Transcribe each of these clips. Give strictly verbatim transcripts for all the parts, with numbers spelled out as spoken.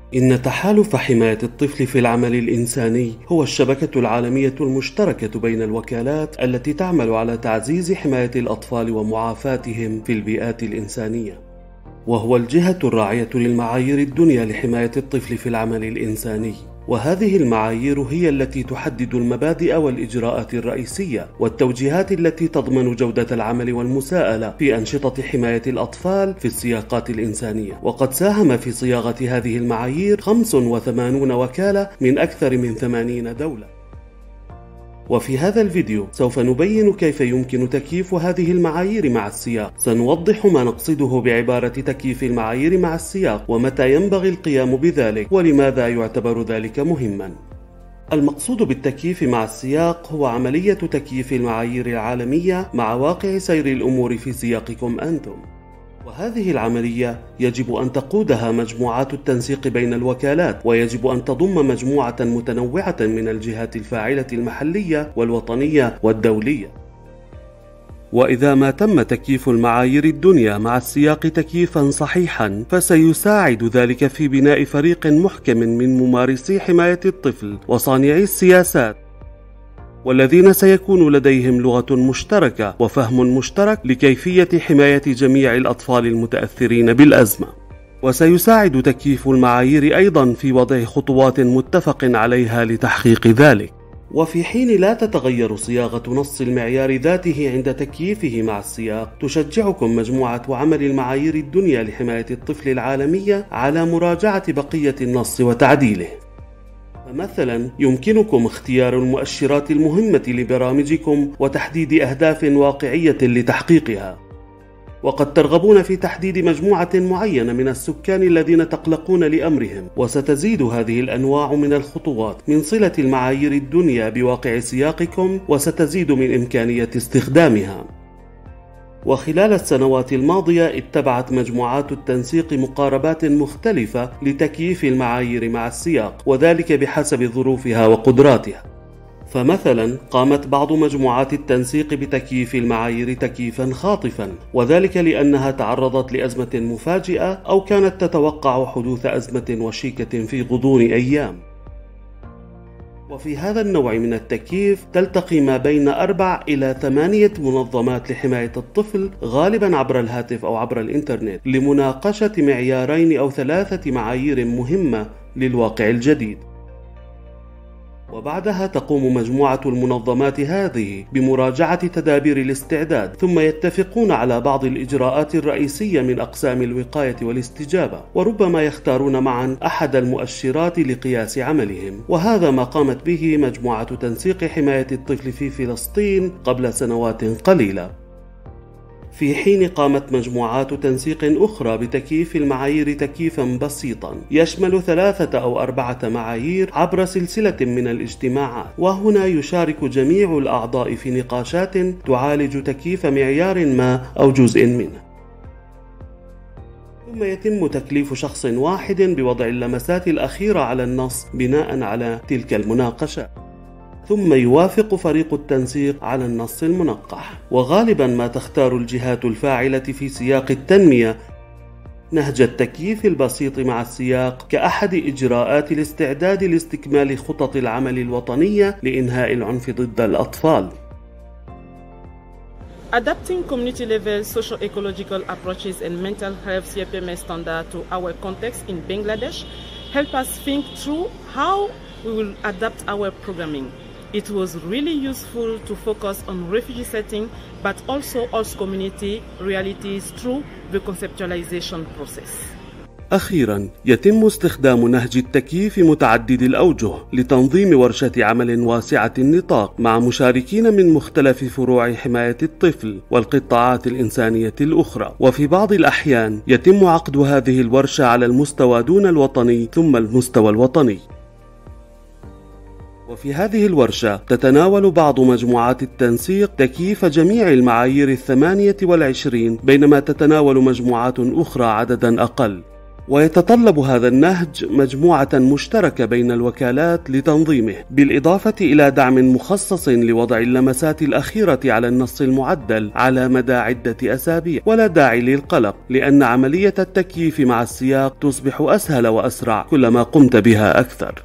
إن تحالف حماية الطفل في العمل الإنساني هو الشبكة العالمية المشتركة بين الوكالات التي تعمل على تعزيز حماية الأطفال ومعافاتهم في البيئات الإنسانية، وهو الجهة الراعية للمعايير الدنيا لحماية الطفل في العمل الإنساني. وهذه المعايير هي التي تحدد المبادئ والإجراءات الرئيسية والتوجيهات التي تضمن جودة العمل والمساءلة في أنشطة حماية الأطفال في السياقات الإنسانية. وقد ساهم في صياغة هذه المعايير خمس وثمانين وكالة من أكثر من ثمانين دولة. وفي هذا الفيديو سوف نبين كيف يمكن تكييف هذه المعايير مع السياق. سنوضح ما نقصده بعبارة تكييف المعايير مع السياق، ومتى ينبغي القيام بذلك، ولماذا يعتبر ذلك مهما. المقصود بالتكييف مع السياق هو عملية تكييف المعايير العالمية مع واقع سير الأمور في سياقكم أنتم. وهذه العملية يجب أن تقودها مجموعات التنسيق بين الوكالات، ويجب أن تضم مجموعة متنوعة من الجهات الفاعلة المحلية والوطنية والدولية. وإذا ما تم تكييف المعايير الدنيا مع السياق تكييفا صحيحا، فسيساعد ذلك في بناء فريق محكم من ممارسي حماية الطفل وصانعي السياسات، والذين سيكون لديهم لغة مشتركة وفهم مشترك لكيفية حماية جميع الأطفال المتأثرين بالأزمة. وسيساعد تكييف المعايير أيضا في وضع خطوات متفق عليها لتحقيق ذلك. وفي حين لا تتغير صياغة نص المعيار ذاته عند تكييفه مع السياق، تشجعكم مجموعة عمل المعايير الدنيا لحماية الطفل العالمية على مراجعة بقية النص وتعديله. فمثلا يمكنكم اختيار المؤشرات المهمة لبرامجكم وتحديد أهداف واقعية لتحقيقها. وقد ترغبون في تحديد مجموعة معينة من السكان الذين تقلقون لأمرهم، وستزيد هذه الأنواع من الخطوات من صلة المعايير الدنيا بواقع سياقكم، وستزيد من إمكانية استخدامها. وخلال السنوات الماضية اتبعت مجموعات التنسيق مقاربات مختلفة لتكييف المعايير مع السياق، وذلك بحسب ظروفها وقدراتها. فمثلا قامت بعض مجموعات التنسيق بتكييف المعايير تكييفا خاطفا، وذلك لأنها تعرضت لأزمة مفاجئة أو كانت تتوقع حدوث أزمة وشيكة في غضون أيام. وفي هذا النوع من التكييف تلتقي ما بين أربع إلى ثمانية منظمات لحماية الطفل، غالبا عبر الهاتف أو عبر الإنترنت، لمناقشة معيارين أو ثلاثة معايير مهمة للواقع الجديد. وبعدها تقوم مجموعة المنظمات هذه بمراجعة تدابير الاستعداد، ثم يتفقون على بعض الإجراءات الرئيسية من أقسام الوقاية والاستجابة، وربما يختارون معا أحد المؤشرات لقياس عملهم. وهذا ما قامت به مجموعة تنسيق حماية الطفل في فلسطين قبل سنوات قليلة. في حين قامت مجموعات تنسيق أخرى بتكييف المعايير تكييفا بسيطا يشمل ثلاثة أو أربعة معايير عبر سلسلة من الاجتماعات، وهنا يشارك جميع الأعضاء في نقاشات تعالج تكييف معيار ما أو جزء منه. ثم يتم تكليف شخص واحد بوضع اللمسات الأخيرة على النص بناء على تلك المناقشة، ثم يوافق فريق التنسيق على النص المنقح. وغالبا ما تختار الجهات الفاعلة في سياق التنمية نهج التكييف البسيط مع السياق كأحد إجراءات الاستعداد لاستكمال خطط العمل الوطنية لإنهاء العنف ضد الأطفال. Adapting community-level socio-ecological approaches and mental health C P M S standards to our context in Bangladesh help us think through how we will adapt our programming. It was really useful to focus on refugee setting, but also host community realities through the conceptualization process. أخيرا يتم استخدام نهج التكييف متعدد الأوجه لتنظيم ورشة عمل واسعة النطاق مع مشاركين من مختلف فروع حماية الطفل والقطاعات الإنسانية الأخرى. وفي بعض الأحيان يتم عقد هذه الورشة على المستوى دون الوطني ثم المستوى الوطني. وفي هذه الورشة تتناول بعض مجموعات التنسيق تكييف جميع المعايير الثمانية والعشرين، بينما تتناول مجموعات أخرى عددا أقل. ويتطلب هذا النهج مجموعة مشتركة بين الوكالات لتنظيمه، بالإضافة إلى دعم مخصص لوضع اللمسات الأخيرة على النص المعدل على مدى عدة أسابيع. ولا داعي للقلق، لأن عملية التكييف مع السياق تصبح أسهل وأسرع كلما قمت بها أكثر.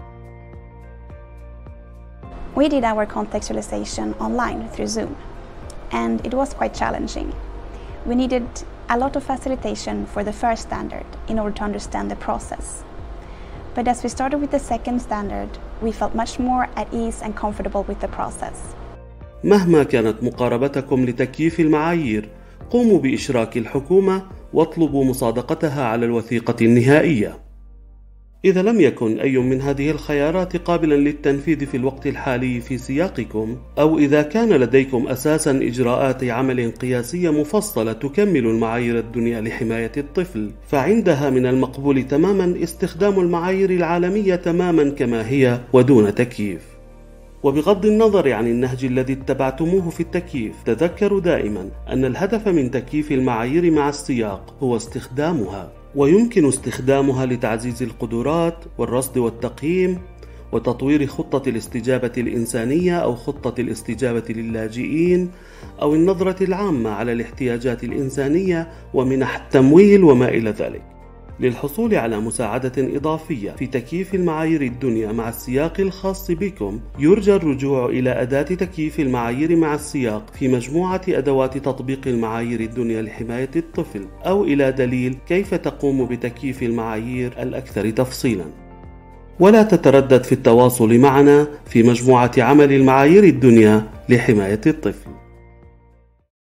We did our contextualization online through Zoom, and it was quite challenging. We needed a lot of facilitation for the first standard in order to understand the process. But as we started with the second standard, we felt much more at ease and comfortable with the process. مهما كانت مقاربتكم لتكييف المعايير، قوموا بإشراك الحكومة واطلبوا مصادقتها على الوثيقة النهائية. إذا لم يكن أي من هذه الخيارات قابلا للتنفيذ في الوقت الحالي في سياقكم، أو إذا كان لديكم أساسا إجراءات عمل قياسية مفصلة تكمل المعايير الدنيا لحماية الطفل، فعندها من المقبول تماما استخدام المعايير العالمية تماما كما هي ودون تكييف. وبغض النظر عن النهج الذي اتبعتموه في التكييف، تذكروا دائما أن الهدف من تكييف المعايير مع السياق هو استخدامها، ويمكن استخدامها لتعزيز القدرات والرصد والتقييم وتطوير خطة الاستجابة الإنسانية أو خطة الاستجابة للاجئين أو النظرة العامة على الاحتياجات الإنسانية ومنح التمويل وما إلى ذلك. للحصول على مساعدة إضافية في تكييف المعايير الدنيا مع السياق الخاص بكم، يرجى الرجوع إلى أداة تكييف المعايير مع السياق في مجموعة أدوات تطبيق المعايير الدنيا لحماية الطفل، أو إلى دليل كيف تقوم بتكييف المعايير الأكثر تفصيلا. ولا تتردد في التواصل معنا في مجموعة عمل المعايير الدنيا لحماية الطفل.